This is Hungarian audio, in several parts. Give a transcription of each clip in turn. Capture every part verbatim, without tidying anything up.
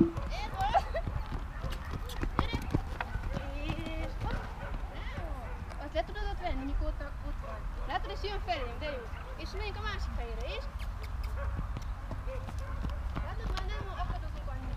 Azt le tudod ott venni, mikor ott, ott van. Látod, és jön felém, de jó. És megyünk a másik fejére, és? Látod, már nem akadozunk annyit.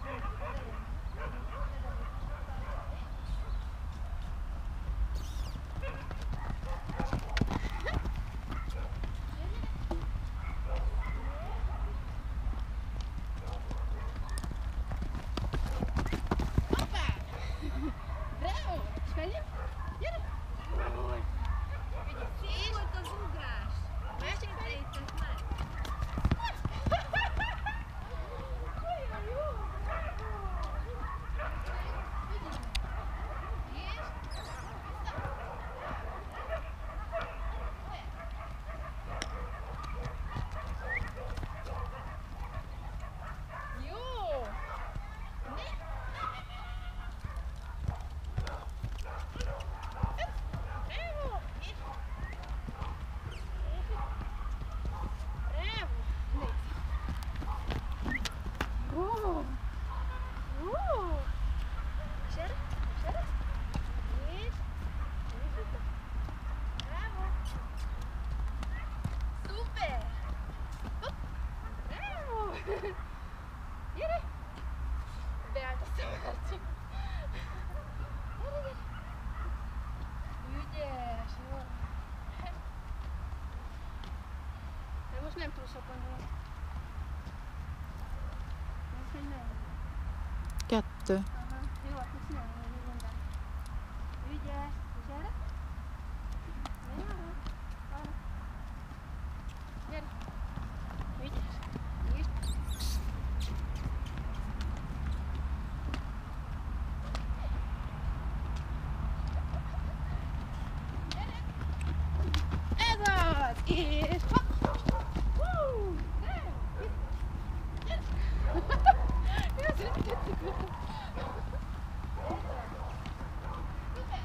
Gyere! Beállt a szemercik. Gyere, gyere! Ügyes, jó. De most nem túl sokan van. Most még nem. Kettő. Aha, jó, akkor csinálom, hogy mi van benne. Ügyes, és erre? Menj arra. Arra. Gyere. Ügyes. Nyisd. És hopp! Hú! Gyere! Jó, szerintem tetszik volna. Szuper!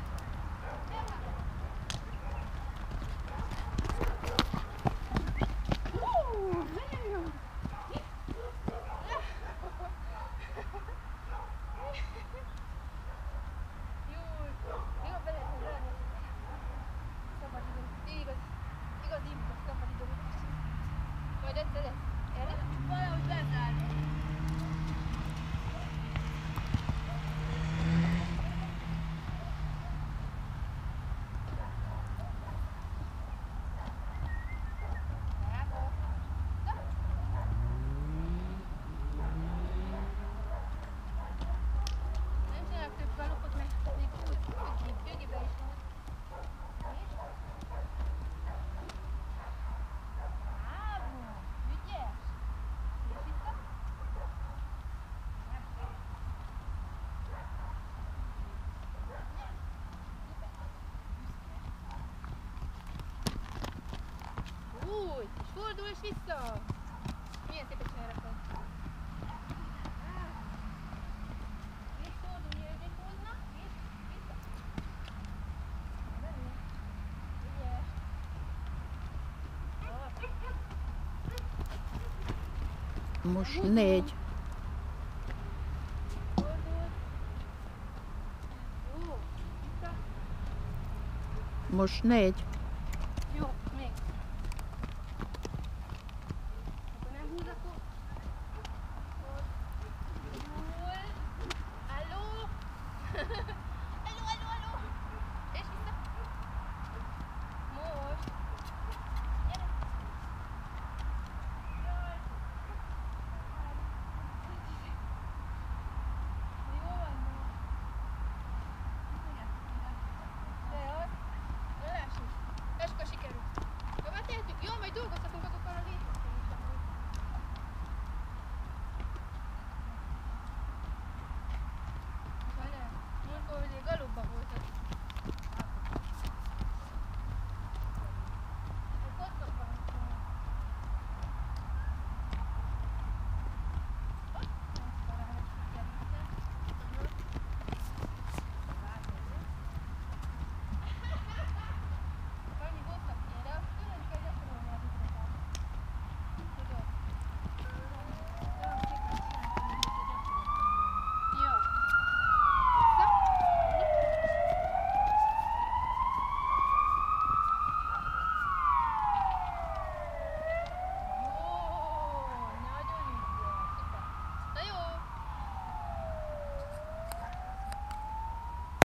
Hú! Nagyon jó! Jó, jó, be lehet lenni. Szabadidő. Igaz. Igaz impulsz, szabadidő. Majd egyszer lesz. Erre? Valahogy bezárni. Nem csinálok több galopot, mert még gyögibe is van. Úgy, és fordul és vissza! Milyen szépen csinálják? És fordul, jövőt hozna, és vissza. Ügyes! Most négy. Fordul. Jó, vissza. Most négy.